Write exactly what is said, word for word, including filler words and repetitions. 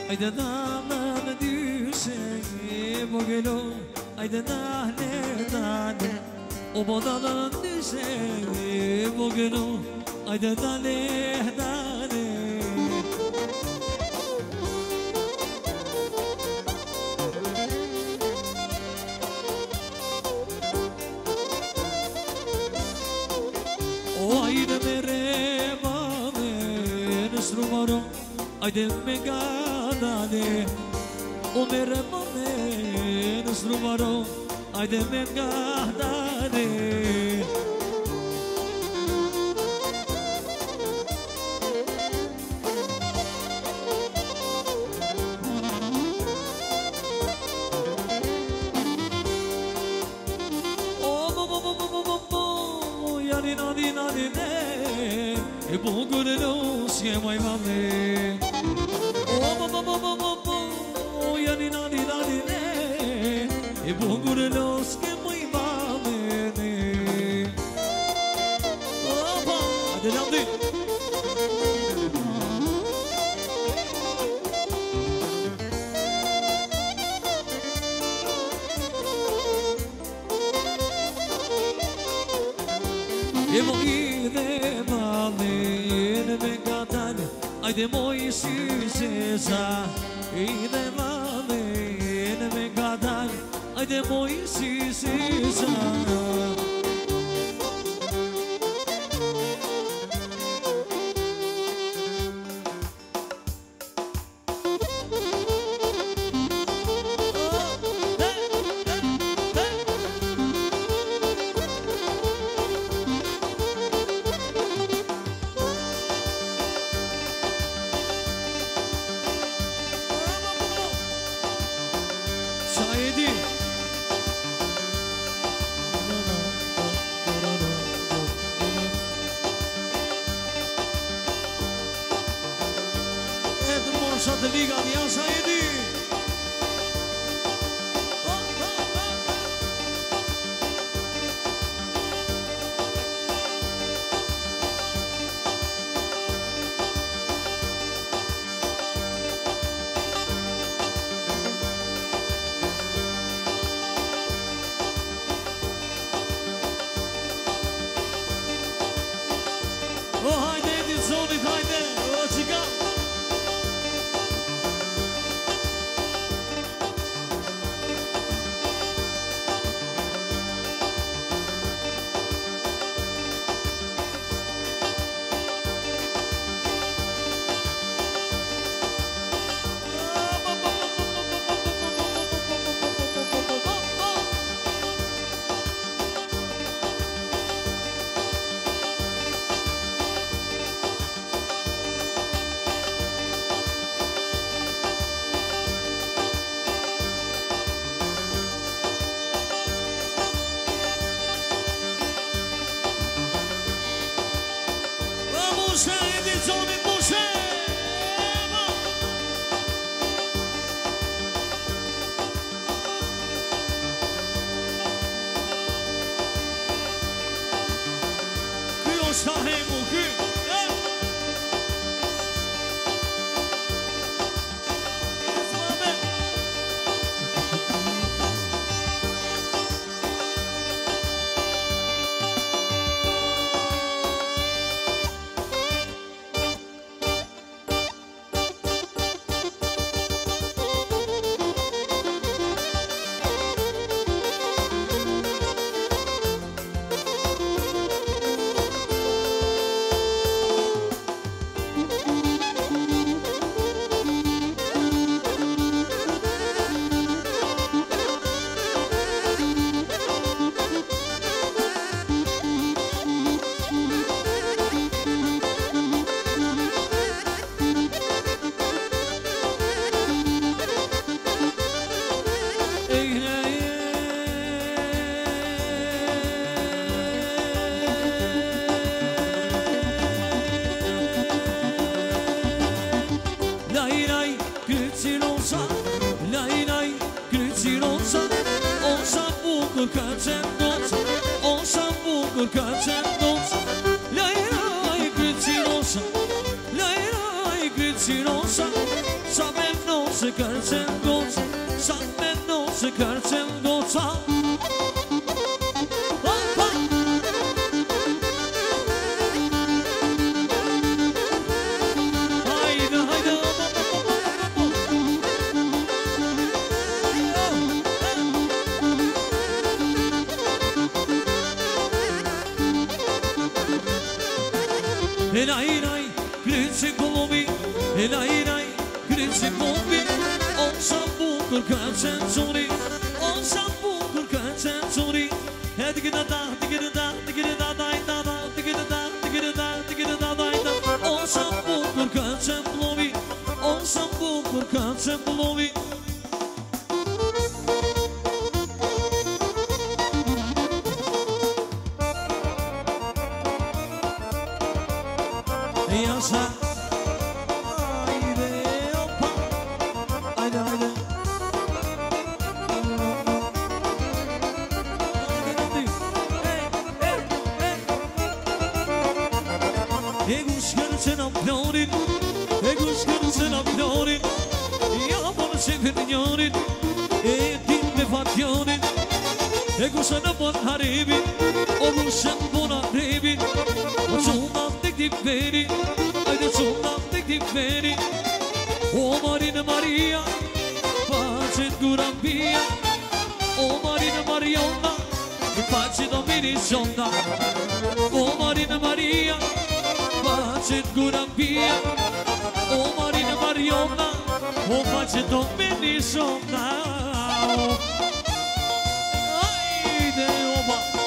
Ajde dana në dyshe Vogëlo Ajde dale dale O bo dana në dyshe Vogëlo Ajde dale dale O ajde me remame Në shrumaro Ajde me gadane O me remame Në shrumaro Ajde me gadane E bukur lo si e mai mame O bo bo bo bo bo bo Ya ni na ni na ni ne E bukur lo si e mai mame ne Opa adelante E morire Ajde moj si zeza Ide mame Ide me gadan Ajde moj si zeza bukur ka qenë doca, o sa bukur ka qenë doca. Lajraj kryt si rosa, lajraj kryt si rosa, sa me kërcen goca, sa me no se kërcen goca. Hajde, hajde, Elai, elai, kryçi kollovi, elai, elai, kryçi kollovi. O sa bukur kërcen zuri, o sa bukur kërcen zuri. E digida da, digida da, digida da, da, da, da, digida da, digida da, digida da, da, da. O sa bukur kërcen kollovi, o sa bukur kërcen kollovi. Yasa, haydi hoppa, haydi haydi. E kush kërcen aplorin, e kush kërcen aplorin. Ja bërë që të njërin, e tim me Fatjonin. E kush në bërë haribin, o kush në bërë haribin. O quna të këti veri, ajde quna të këti veri. O Marina Maria, pacet gura mbia. O Marina Mariona, i pacet do miri zonda. O Marina Maria, pacet gura mbia. O Marina Mariona, o pacet do miri zonda. Ajde oba.